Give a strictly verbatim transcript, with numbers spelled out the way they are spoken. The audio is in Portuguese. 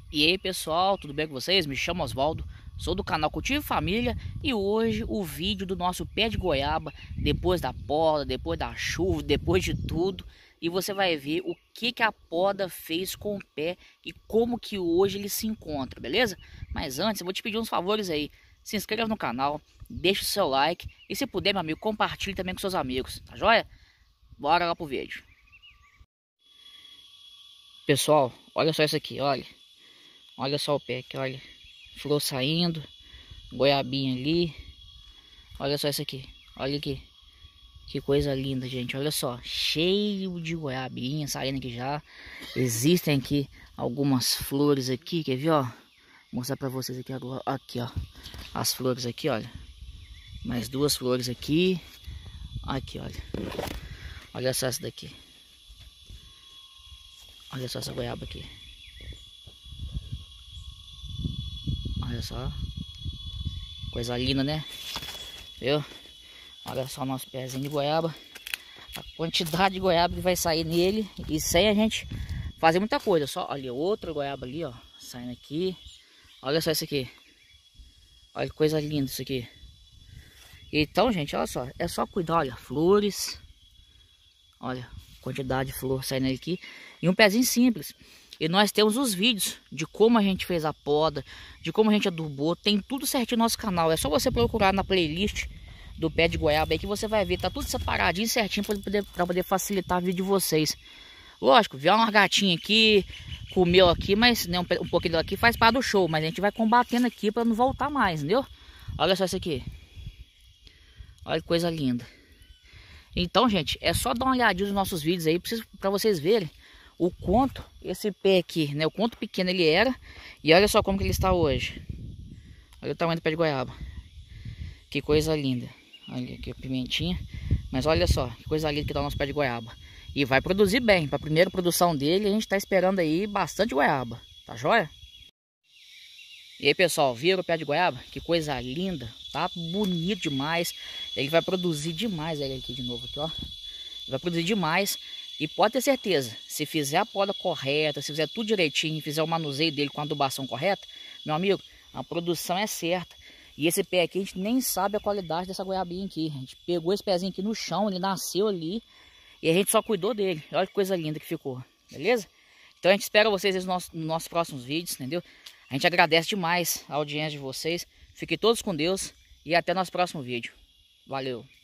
E aí pessoal, tudo bem com vocês? Me chamo Osvaldo, sou do canal Cultivo Família e hoje o vídeo do nosso pé de goiaba, depois da poda, depois da chuva, depois de tudo, e você vai ver o que que a poda fez com o pé e como que hoje ele se encontra, beleza? Mas antes eu vou te pedir uns favores aí, se inscreva no canal, deixe o seu like e se puder, meu amigo, compartilhe também com seus amigos, tá joia? Bora lá pro vídeo. Pessoal, olha só isso aqui, olha. Olha só o pé aqui, olha. Flor saindo. Goiabinha ali. Olha só isso aqui. Olha aqui. Que coisa linda, gente. Olha só. Cheio de goiabinha saindo aqui já. Existem aqui algumas flores aqui. Quer ver, ó? Vou mostrar pra vocês aqui agora. Aqui, ó. As flores aqui, olha. Mais duas flores aqui. Aqui, olha. Olha só essa daqui. Olha só essa goiaba aqui. Olha só. Coisa linda, né? Viu? Olha só o nosso pezinho de goiaba. A quantidade de goiaba que vai sair nele. E sem a gente fazer muita coisa. Só, olha, outra goiaba ali, ó. Saindo aqui. Olha só isso aqui. Olha que coisa linda isso aqui. Então, gente, olha só. É só cuidar, olha. Flores. Olha, quantidade de flor saindo aqui. E um pezinho simples. E nós temos os vídeos de como a gente fez a poda, de como a gente adubou. Tem tudo certinho no nosso canal. É só você procurar na playlist do pé de goiaba aí que você vai ver. Tá tudo separadinho, certinho para poder, pra poder facilitar o vídeo de vocês. Lógico, viu uma gatinha aqui, comeu aqui, mas né, um, um pouquinho daqui faz parte do show. Mas a gente vai combatendo aqui para não voltar mais, entendeu? Olha só isso aqui. Olha que coisa linda. Então, gente, é só dar uma olhadinha nos nossos vídeos aí para vocês verem o quanto esse pé aqui, né? O quanto pequeno ele era. E olha só como que ele está hoje. Olha o tamanho do pé de goiaba. Que coisa linda. Olha aqui a pimentinha. Mas olha só, que coisa linda que tá o nosso pé de goiaba. E vai produzir bem. Para a primeira produção dele, a gente tá esperando aí bastante goiaba. Tá joia? E aí, pessoal, viram o pé de goiaba? Que coisa linda. Tá bonito demais. Ele vai produzir demais. Olha aqui de novo, aqui, ó. Ele vai produzir demais. E pode ter certeza, se fizer a poda correta, se fizer tudo direitinho, fizer o manuseio dele com a adubação correta, meu amigo, a produção é certa. E esse pé aqui, a gente nem sabe a qualidade dessa goiabinha aqui. A gente pegou esse pezinho aqui no chão, ele nasceu ali, e a gente só cuidou dele. Olha que coisa linda que ficou, beleza? Então a gente espera vocês nos nossos, nos nossos próximos vídeos, entendeu? A gente agradece demais a audiência de vocês. Fiquem todos com Deus e até nosso próximo vídeo. Valeu!